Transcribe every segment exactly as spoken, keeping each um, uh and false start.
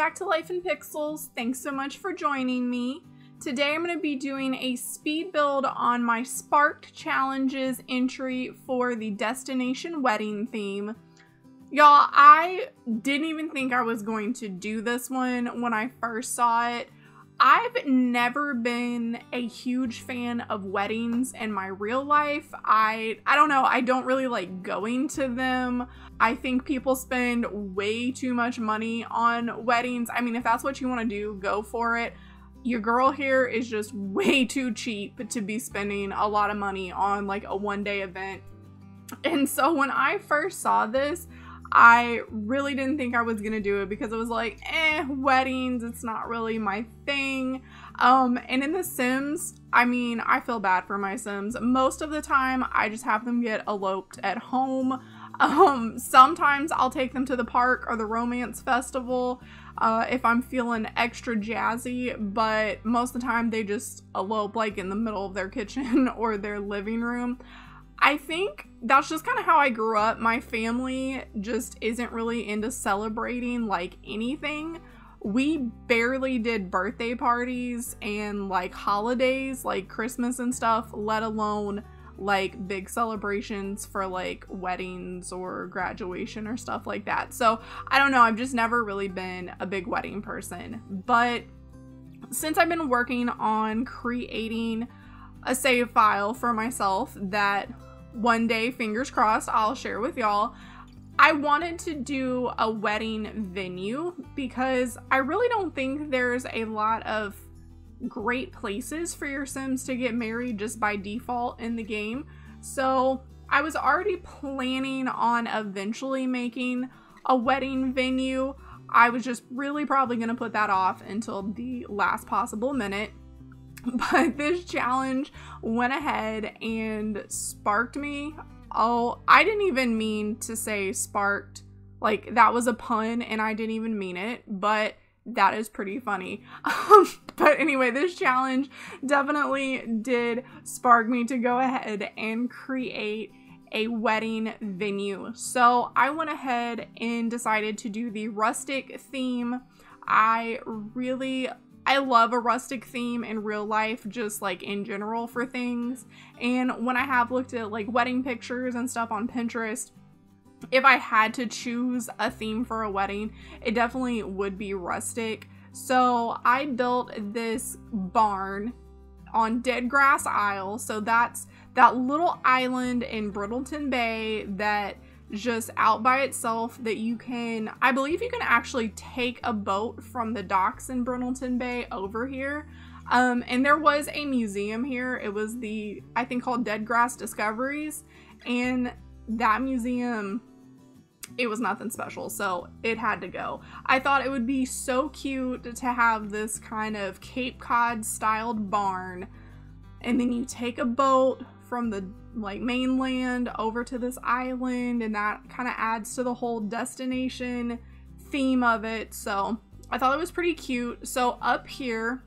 back to Life in Pixels. Thanks so much for joining me. Today I'm going to be doing a speed build on my Sparked Challenges entry for the Destination Wedding theme. Y'all, I didn't even think I was going to do this one when I first saw it. I've never been a huge fan of weddings in my real life. I I don't know, I don't really like going to them. I think people spend way too much money on weddings. I mean, if that's what you want to do, go for it. Your girl here is just way too cheap to be spending a lot of money on like a one-day event. And so when I first saw this, I really didn't think I was gonna do it because it was like, eh, weddings, it's not really my thing. Um, and in The Sims, I mean, I feel bad for my Sims. Most of the time, I just have them get eloped at home. Um, sometimes I'll take them to the park or the romance festival uh, if I'm feeling extra jazzy, but most of the time they just elope like in the middle of their kitchen or their living room. I think that's just kind of how I grew up. My family just isn't really into celebrating like anything. We barely did birthday parties and like holidays like Christmas and stuff, let alone like big celebrations for like weddings or graduation or stuff like that. So I don't know, I've just never really been a big wedding person. But since I've been working on creating a save file for myself that one day, fingers crossed, I'll share with y'all, I wanted to do a wedding venue because I really don't think there's a lot of great places for your Sims to get married just by default in the game. So I was already planning on eventually making a wedding venue. I was just really probably going to put that off until the last possible minute. But this challenge went ahead and sparked me. Oh, I didn't even mean to say sparked. Like, that was a pun and I didn't even mean it, but that is pretty funny. Um, but anyway, this challenge definitely did spark me to go ahead and create a wedding venue. So I went ahead and decided to do the rustic theme. I really I love a rustic theme in real life, just like in general for things. And when I have looked at like wedding pictures and stuff on Pinterest, if I had to choose a theme for a wedding, it definitely would be rustic. So I built this barn on Dead Grass Isle. So that's that little island in Brittleton Bay that just out by itself that you can, I believe you can actually take a boat from the docks in Brittleton Bay over here. Um, and there was a museum here. It was the, I think called Dead Grass Discoveries. And that museum, it was nothing special, so it had to go. I thought it would be so cute to have this kind of Cape Cod styled barn. And then you take a boat from the like mainland over to this island, and that kind of adds to the whole destination theme of it. So I thought it was pretty cute. So up here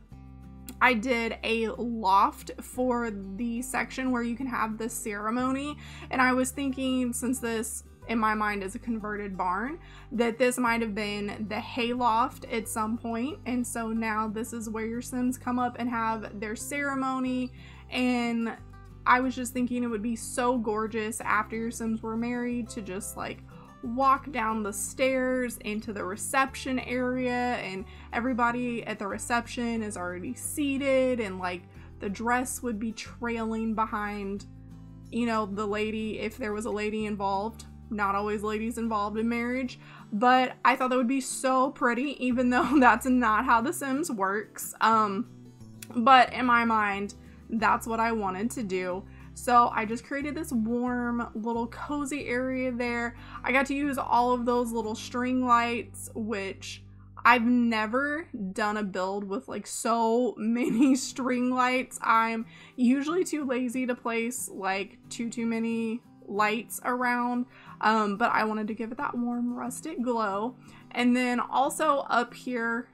I did a loft for the section where you can have the ceremony, and I was thinking, since this in my mind is a converted barn, that this might have been the hayloft at some point. And so now this is where your Sims come up and have their ceremony. And I was just thinking it would be so gorgeous after your Sims were married to just like walk down the stairs into the reception area, and everybody at the reception is already seated, and like the dress would be trailing behind, you know, the lady if there was a lady involved. Not always ladies involved in marriage, but I thought that would be so pretty, even though that's not how The Sims works. Um, but in my mind, that's what I wanted to do. So I just created this warm little cozy area there. I got to use all of those little string lights, which I've never done a build with like so many string lights. I'm usually too lazy to place like too, too many lights around. Um, but I wanted to give it that warm rustic glow. And then also up here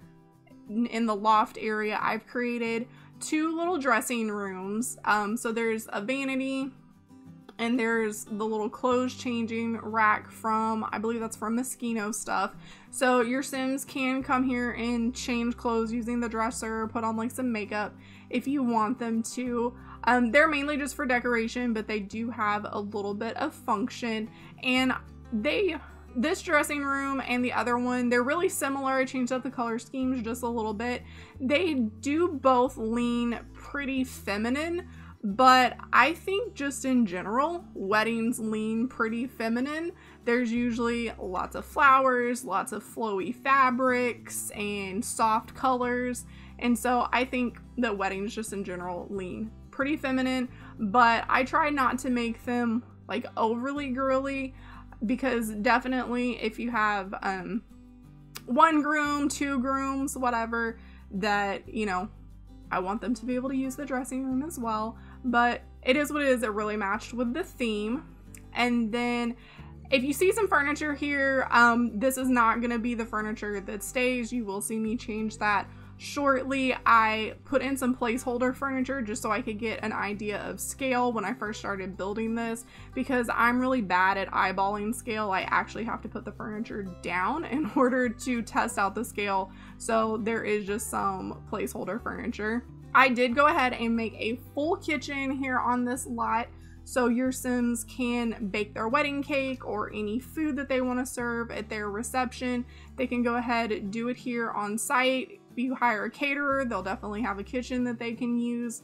in the loft area, I've created two little dressing rooms. Um, so there's a vanity And there's the little clothes changing rack from, I believe that's from Moschino stuff. So your Sims can come here and change clothes using the dresser, put on like some makeup if you want them to. Um, they're mainly just for decoration, but they do have a little bit of function. And they, this dressing room and the other one, they're really similar. I changed up the color schemes just a little bit. They do both lean pretty feminine. But I think just in general, weddings lean pretty feminine. There's usually lots of flowers, lots of flowy fabrics, and soft colors. And so I think that weddings just in general lean pretty feminine, but I try not to make them like overly girly, because definitely if you have um, one groom, two grooms, whatever, that, you know, I want them to be able to use the dressing room as well. But it is what it is. It really matched with the theme. And then if you see some furniture here, um, this is not going to be the furniture that stays. You will see me change that shortly. I put in some placeholder furniture just so I could get an idea of scale when I first started building this, because I'm really bad at eyeballing scale. I actually have to put the furniture down in order to test out the scale. So there is just some placeholder furniture. I did go ahead and make a full kitchen here on this lot, so your Sims can bake their wedding cake or any food that they want to serve at their reception. They can go ahead and do it here on site. If you hire a caterer, they'll definitely have a kitchen that they can use.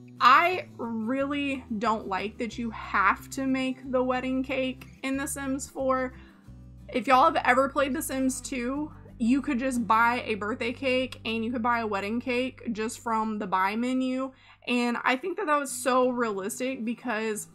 I really don't like that you have to make the wedding cake in The Sims four. If y'all have ever played The Sims two, you could just buy a birthday cake and you could buy a wedding cake just from the buy menu. And I think that that was so realistic, because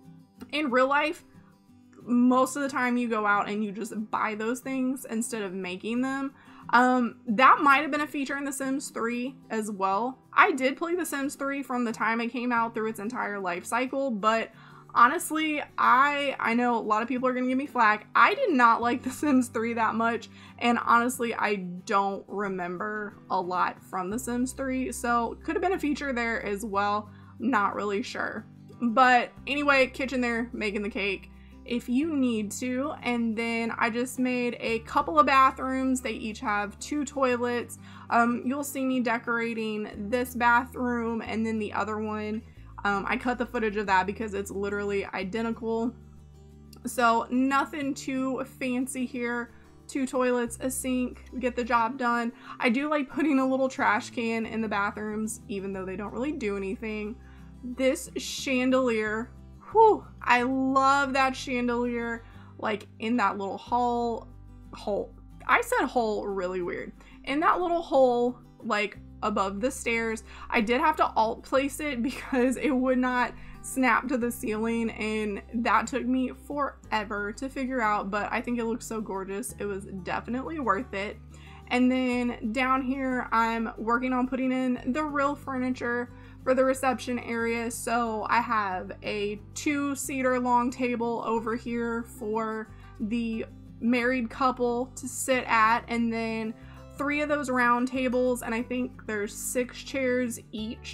in real life, most of the time you go out and you just buy those things instead of making them. Um, that might have been a feature in The Sims three as well. I did play The Sims three from the time it came out through its entire life cycle, but honestly, I I know a lot of people are gonna give me flack. I did not like The Sims three that much, and honestly, I don't remember a lot from The Sims three, so could have been a feature there as well. Not really sure. But anyway, kitchen there, making the cake if you need to. And then I just made a couple of bathrooms. They each have two toilets. Um, you'll see me decorating this bathroom, and then the other one, Um, I cut the footage of that because it's literally identical. So nothing too fancy here. Two toilets, a sink, get the job done. I do like putting a little trash can in the bathrooms, even though they don't really do anything. This chandelier, whew, I love that chandelier, like in that little hole, hole. I said hole really weird. In that little hole, like above the stairs. I did have to alt place it because it would not snap to the ceiling, and that took me forever to figure out, but I think it looks so gorgeous. It was definitely worth it. And then down here, I'm working on putting in the real furniture for the reception area. So I have a two-seater long table over here for the married couple to sit at, and then three of those round tables, and I think there's six chairs each.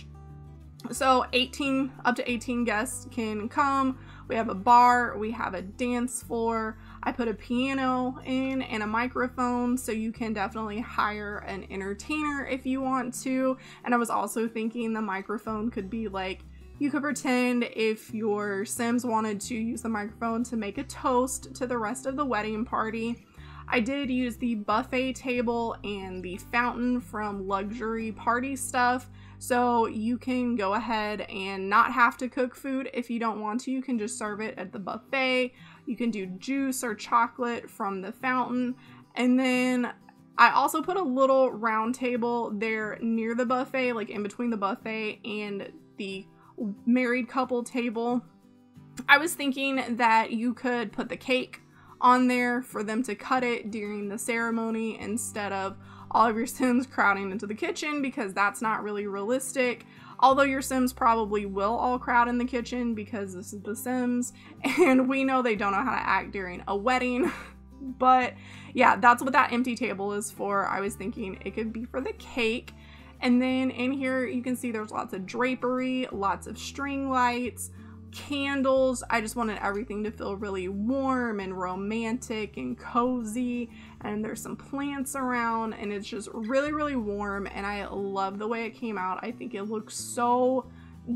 So eighteen, up to eighteen guests can come. We have a bar, we have a dance floor. I put a piano in and a microphone, so you can definitely hire an entertainer if you want to. And I was also thinking the microphone could be like, you could pretend if your Sims wanted to use the microphone to make a toast to the rest of the wedding party. I did use the buffet table and the fountain from Luxury Party Stuff, so you can go ahead and not have to cook food if you don't want to. You can just serve it at the buffet. You can do juice or chocolate from the fountain. And then I also put a little round table there near the buffet, like in between the buffet and the married couple table. I was thinking that you could put the cake on there for them to cut it during the ceremony instead of all of your Sims crowding into the kitchen, because that's not really realistic. Although your Sims probably will all crowd in the kitchen because this is The Sims and we know they don't know how to act during a wedding. But yeah, that's what that empty table is for. I was thinking it could be for the cake. And then in here you can see there's lots of drapery, lots of string lights, candles. I just wanted everything to feel really warm and romantic and cozy, and there's some plants around, and it's just really, really warm, and I love the way it came out. I think it looks so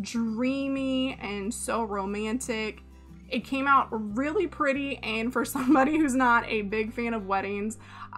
dreamy and so romantic. It came out really pretty, and for somebody who's not a big fan of weddings,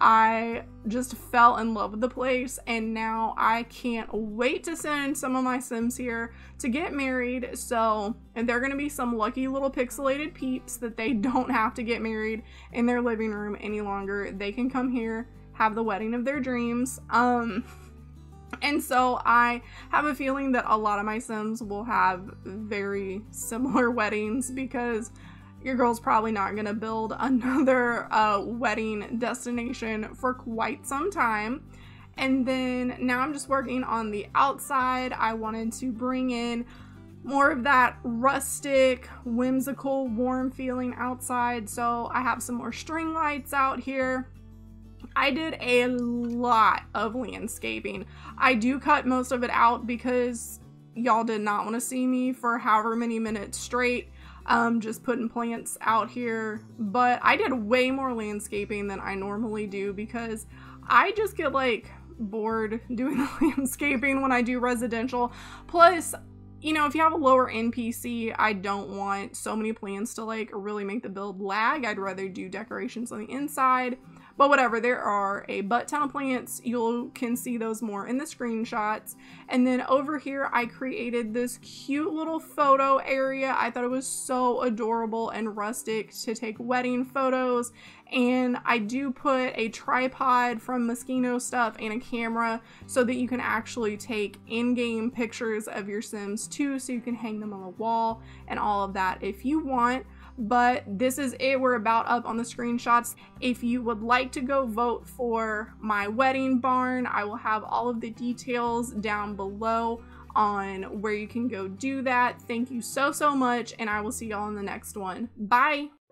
I just fell in love with the place, and now I can't wait to send some of my Sims here to get married. So, and they're gonna be some lucky little pixelated peeps that they don't have to get married in their living room any longer. They can come here, have the wedding of their dreams. Um, and so I have a feeling that a lot of my Sims will have very similar weddings, because your girl's probably not gonna build another uh, wedding destination for quite some time. And then now I'm just working on the outside. I wanted to bring in more of that rustic, whimsical, warm feeling outside. So I have some more string lights out here. I did a lot of landscaping. I do cut most of it out because y'all did not want to see me for however many minutes straight um, just putting plants out here. But I did way more landscaping than I normally do, because I just get like bored doing the landscaping when I do residential. Plus, you know, if you have a lower N P C, I don't want so many plants to like really make the build lag. I'd rather do decorations on the inside. But whatever, there are a butt ton of plants. You can see those more in the screenshots. And then over here, I created this cute little photo area. I thought it was so adorable and rustic to take wedding photos. And I do put a tripod from Moschino stuff and a camera so that you can actually take in-game pictures of your Sims too, so you can hang them on the wall and all of that if you want. But this is it. We're about up on the screenshots. If you would like to go vote for my wedding barn, I will have all of the details down below on where you can go do that. Thank you so, so much, and I will see y'all in the next one. Bye!